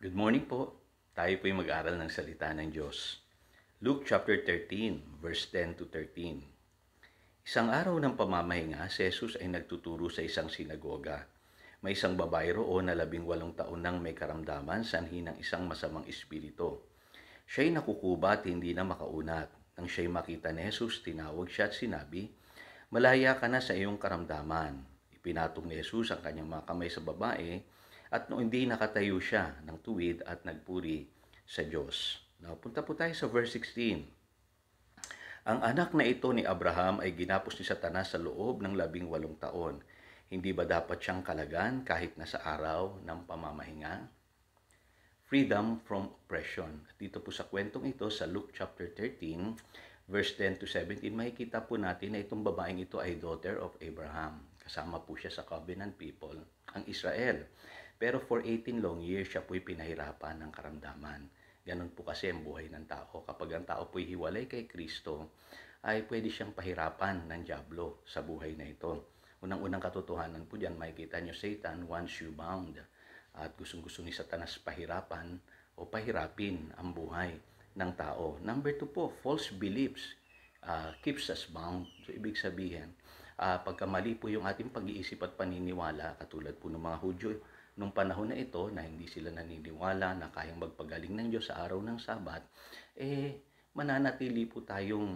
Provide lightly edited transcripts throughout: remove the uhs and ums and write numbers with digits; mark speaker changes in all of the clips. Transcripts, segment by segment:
Speaker 1: Good morning po. Tayo po'y mag-aral ng salita ng Diyos. Luke chapter 13, verse 10 to 13. Isang araw ng pamamahinga, si Jesus ay nagtuturo sa isang sinagoga. May isang babae roon na 18 taon nang may karamdaman sanhi ng isang masamang espiritu. Siya'y nakukuba at hindi na makaunat. Nang siya'y makita ni Jesus, tinawag siya at sinabi, "Malaya ka na sa iyong karamdaman." Ipinatong ni Jesus ang kanyang mga kamay sa babae at noong hindi nakatayo siya ng tuwid at nagpuri sa Diyos. Now, punta po tayo sa verse 16. Ang anak na ito ni Abraham ay ginapos ni Satanas sa loob ng 18 taon. Hindi ba dapat siyang kalagan kahit na sa araw ng pamamahinga? Freedom from oppression. At dito po sa kwentong ito sa Luke chapter 13, verse 10 to 17, makikita po natin na itong babaeng ito ay daughter of Abraham. Kasama po siya sa covenant people, ang Israel. Pero for 18 long years, siya po'y pinahirapan ng karamdaman. Ganon po kasi ang buhay ng tao. Kapag ang tao po'y hiwalay kay Kristo, ay pwede siyang pahirapan ng dyablo sa buhay na ito. Unang-unang katotohanan po dyan, makikita nyo, Satan wants you bound. At gustong-gusto ni Satanas pahirapan o pahirapin ang buhay ng tao. Number 2 po, false beliefs keeps us bound. So, ibig sabihin, pagka mali po yung ating pag-iisip at paniniwala, katulad po ng mga Hudyo, nung panahon na ito na hindi sila naniniwala na kayang magpagaling ng Diyos sa araw ng Sabat, mananatili po tayong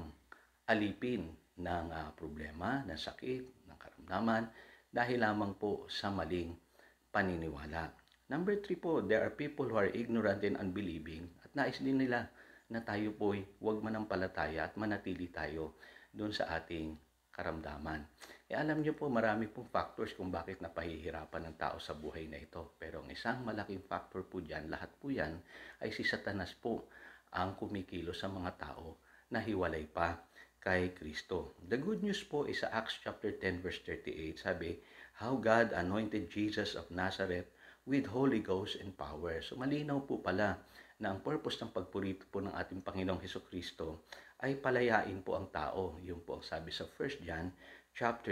Speaker 1: alipin ng problema, ng sakit, ng karamdaman, dahil lamang po sa maling paniniwala. Number 3 po, there are people who are ignorant and unbelieving at nais din nila na tayo po'y huwag manampalataya at manatili tayo doon sa ating karamdaman. Alam niyo po, marami pong factors kung bakit napahihirapan ng tao sa buhay na ito. Pero ang isang malaking factor po dyan, lahat po yan, ay si Satanas po ang kumikilo sa mga tao na hiwalay pa kay Kristo. The good news po is sa Acts chapter 10 verse 38, sabi, how God anointed Jesus of Nazareth with Holy Ghost and power. So malinaw po pala na ang purpose ng pagpurito po ng ating Panginoong Hesukristo ay palayain po ang tao. Yung po ang sabi sa 1 John chapter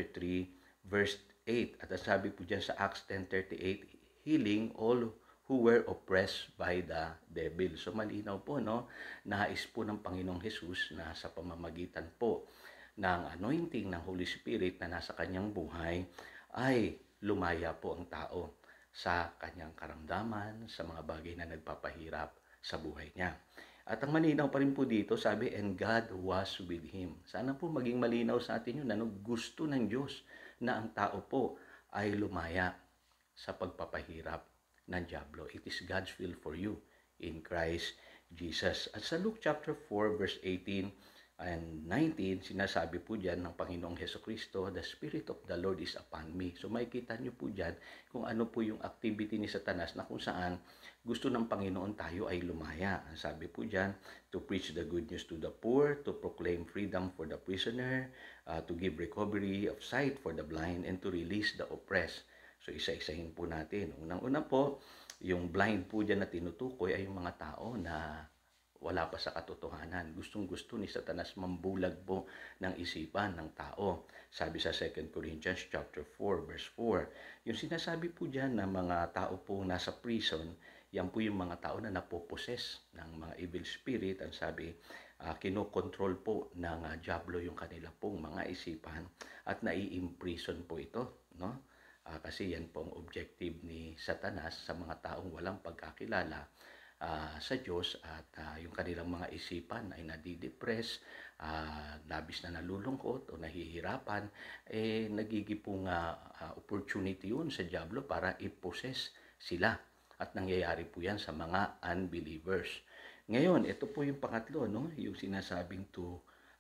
Speaker 1: 3 verse 8. At ang sabi po dyan sa Acts 10:38, healing all who were oppressed by the devil. So malinaw po, no? Nais po ng Panginoong Hesus na sa pamamagitan po ng anointing ng Holy Spirit na nasa kanyang buhay ay lumaya po ang tao sa kanyang karamdaman, sa mga bagay na nagpapahirap sa buhay niya. At ang malinaw pa rin po dito, sabi, and God was with him. Sana po maging malinaw sa atin yun, gusto ng Diyos na ang tao po ay lumaya sa pagpapahirap ng dyablo. It is God's will for you in Christ Jesus. At sa Luke chapter 4 verse 18 and 19, sinasabi po dyan ng Panginoong Hesukristo, the Spirit of the Lord is upon me. So makikita nyo po dyan kung ano po yung activity ni Satanas na kung saan gusto ng Panginoon tayo ay lumaya. Ang sabi po dyan, to preach the good news to the poor, to proclaim freedom for the prisoner, to give recovery of sight for the blind, and to release the oppressed. So isa-isahin po natin. Unang-una po, yung blind po dyan na tinutukoy ay yung mga tao na wala pa sa katotohanan. Gustong-gusto ni Satanas mambulag po ng isipan ng tao. Sabi sa 2 Corinthians chapter 4 verse 4, yung sinasabi po dyan na mga tao po nasa prison, yan po yung mga tao na napoposes ng mga evil spirit. Ang sabi, kinokontrol po ng dyablo yung kanila pong mga isipan at nai-imprison po ito, no? Kasi yan po ang objective ni Satanas sa mga taong walang pagkakilala sa Diyos at yung kanilang mga isipan ay nadidepress, labis na nalulungkot o nahihirapan, nagigipong opportunity yun sa dyablo para i-possess sila. At nangyayari po yan sa mga unbelievers. Ngayon, ito po yung pangatlo, no? Yung sinasabing to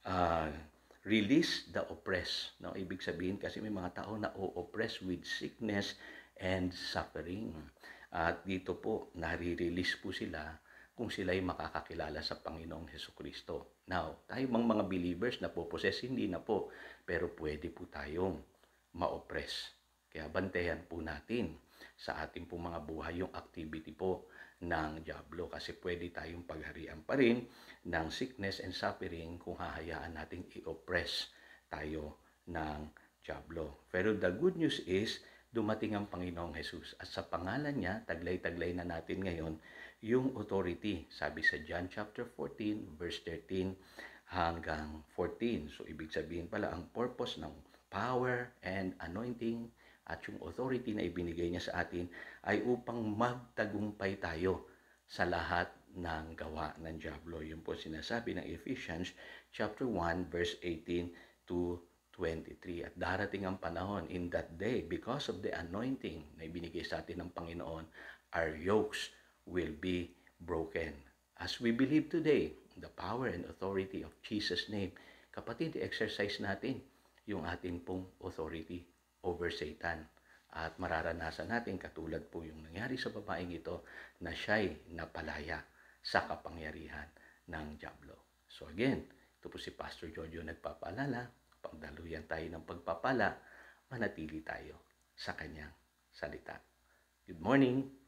Speaker 1: release the oppressed. No? Ibig sabihin kasi may mga tao na o-oppress with sickness and suffering. At dito po, nare-release po sila kung sila ay makakakilala sa Panginoong Hesukristo. Now, tayo mga believers na po-possess, hindi na po. Pero pwede po tayong ma-oppress. Kaya bantayan po natin sa ating po mga buhay yung activity po ng dyablo. Kasi pwede tayong pagharian pa rin ng sickness and suffering kung hahayaan nating i-oppress tayo ng dyablo. Pero the good news is, dumating ang Panginoong Jesus. At sa pangalan niya, taglay-taglay na natin ngayon yung authority. Sabi sa John chapter 14, verse 13 hanggang 14. So, ibig sabihin pala, ang purpose ng power and anointing at yung authority na ibinigay niya sa atin ay upang magtagumpay tayo sa lahat ng gawa ng diablo. Yun po sinasabi ng Ephesians chapter 1 verse 18 to 23. At darating ang panahon in that day, because of the anointing na ibinigay sa atin ng Panginoon, our yokes will be broken. As we believe today, the power and authority of Jesus' name, kapatid, exercise natin yung ating pong authority over Satan. At mararanasan natin, katulad po yung nangyari sa babaeng ito, na siya'y napalaya sa kapangyarihan ng diablo. So again, ito po si Pastor Jojo nagpapaalala, pagdaluyan tayo ng pagpapala, manatili tayo sa kanyang salita. Good morning!